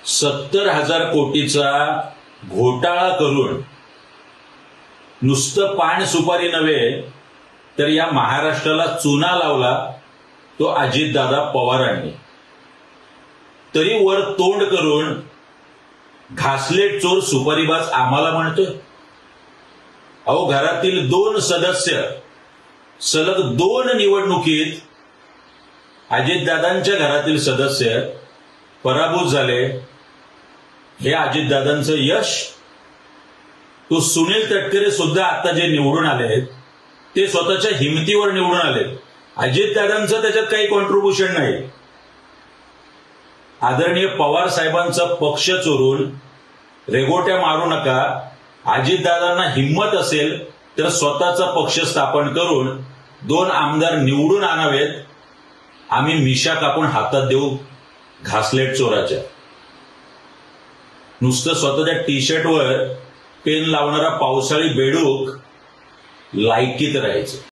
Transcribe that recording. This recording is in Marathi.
70,000 कोटीचा घोटाळा करून नुसतं पान सुपारी नव्हे तर या महाराष्ट्राला चुना लावला तो अजितदादा पवारांनी. तरी वर तोंड करून घासलेट चोर सुपारीबाज आम्हाला म्हणतोय. अहो, घरातील 2 सदस्य सलग 2 निवडणुकीत अजितदादांच्या घरातील सदस्य पराभूत झाले. हे अजितदादांचं यश. तो सुनील तटकरे सुद्धा आता जे निवडून आले ते स्वतःच्या हिमतीवर निवडून आले. अजितदादांचं त्याच्यात काही कॉन्ट्रीब्युशन नाही. आदरणीय पवार साहेबांचा पक्ष चोरून रेगोट्या मारू नका. अजितदादांना हिम्मत असेल तर स्वतःचा पक्ष स्थापन करून 2 आमदार निवडून आणावेत. आम्ही मिशा कापून हातात देऊ घासलेट चोराच्या. नुसतं स्वतःच्या टी शर्टवर पेन लावणारा पावसाळी बेडूक लायकीत राहायचं.